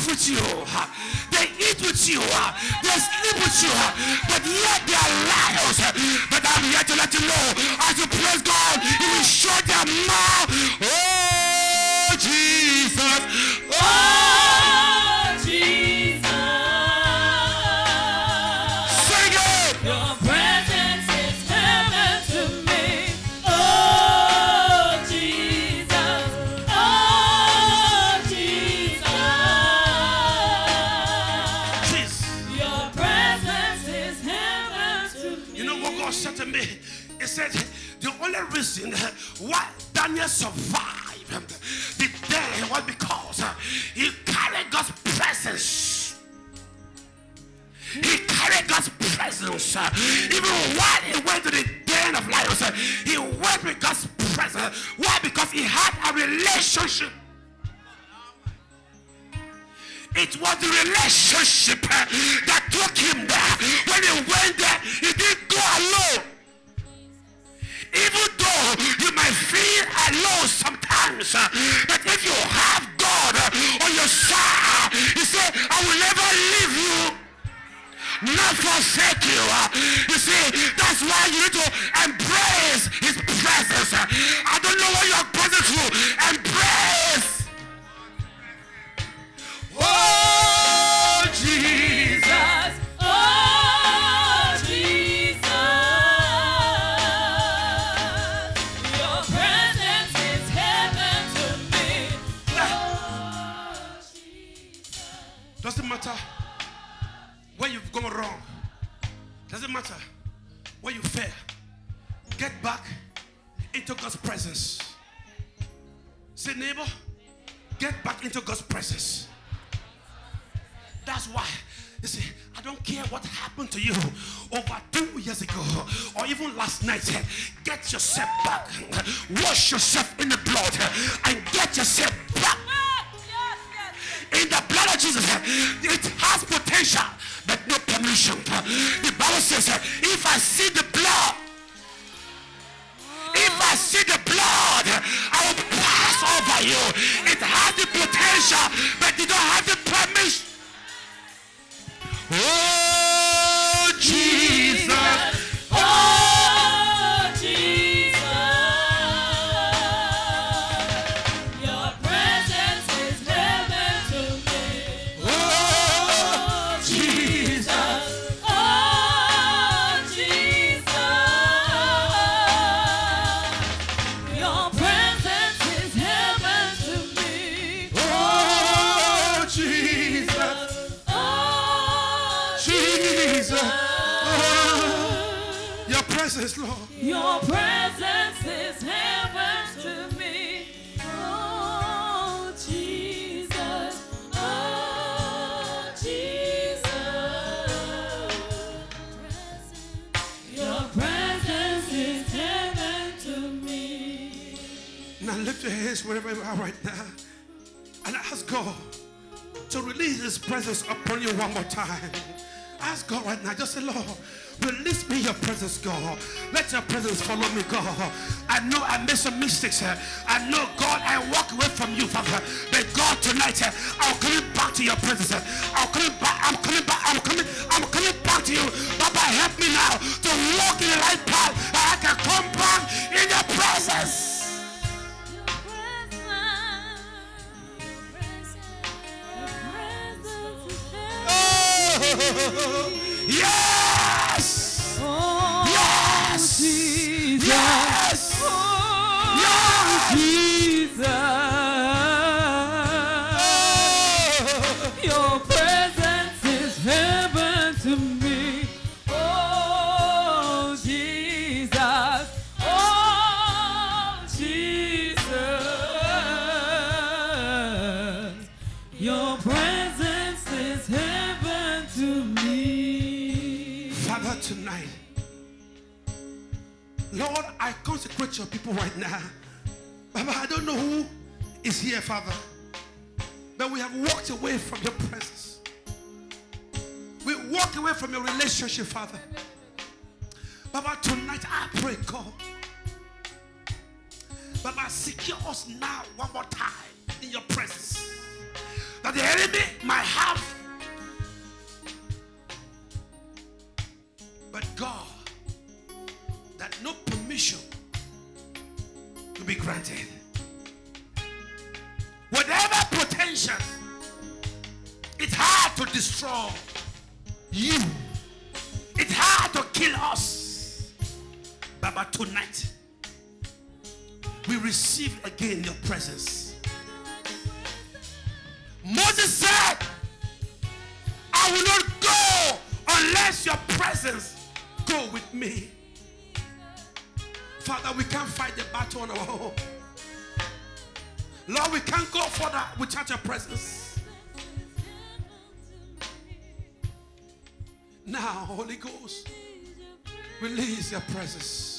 laugh with you, they eat with you, they sleep with you, but yet they are liars. But I'm here to let you know, as you praise God, He will shut their mouth. Oh, Jesus. Oh, Jesus. Sing it. Your presence is heaven to me. Oh, Jesus. Oh, Jesus. Jesus. Your presence is heaven to me. You know what God said to me? He said, the only reason why Daniel survived the day was because he carried God's presence. He carried God's presence. Even while he went to the den of lions, he went with God's presence. Why? Because he had a relationship. It was the relationship that took him there. When he went there, he didn't go alone. Even though you might feel alone sometimes, but if you have God on your side, He said, I will never leave you, not forsake you. You see, that's why you need to embrace His presence. I don't know what you're going through. Embrace. Oh, Jesus. Oh, Jesus. Your presence is heaven to me. Oh, Jesus. Doesn't matter where you've gone wrong. Doesn't matter where you fail. Get back into God's presence. Say, neighbor, get back into God's presence. That's why, you see, I don't care what happened to you over 2 years ago or even last night. Get yourself back. Wash yourself in the blood and get yourself back. In the blood of Jesus, it has potential, but no permission. The Bible says, if I see the blood, if I see the blood, I will pass over you. It has the potential, but you don't have the permission. Oh, Jesus. Oh, Jesus. Your presence is heaven to me. Oh, Jesus. Oh, Jesus. Your presence is heaven to me. Oh, Jesus. Jesus. Oh, your presence, Lord. Your presence is heaven to me. Oh, Jesus. Oh, Jesus. Your presence is heaven to me. Now lift your hands wherever you are right now and ask God to release His presence upon you one more time. Ask God right now. Just say, Lord, release me your presence, God. Let your presence follow me, God. I know I made some mistakes. I know, God, I walk away from you, Father. But God, tonight, I'm coming back to your presence. I'm coming back to you. Papa, help me now to walk in the right path. I can come back in your presence. Yes! Oh, Yes! Jesus. Yes! Oh, Yes! Jesus. Your presence is heaven to me. Oh, Jesus. Oh, Jesus. Your presence is heaven to me. Father, tonight, Lord, I consecrate your people right now. Baba, I don't know who is here, Father, but we have walked away from your presence. We walk away from your relationship, Father. Baba, tonight I pray, God, Baba, secure us now one more time in your presence. That the enemy might have. But God, that no permission to be granted. Whatever potential it's hard to destroy you, it's hard to kill us. But tonight, we receive again your presence. Moses said, I will not go unless your presence go with me. Father, we can't fight the battle on our own. Lord, we can't go further without your presence. Now, Holy Ghost, release your presence.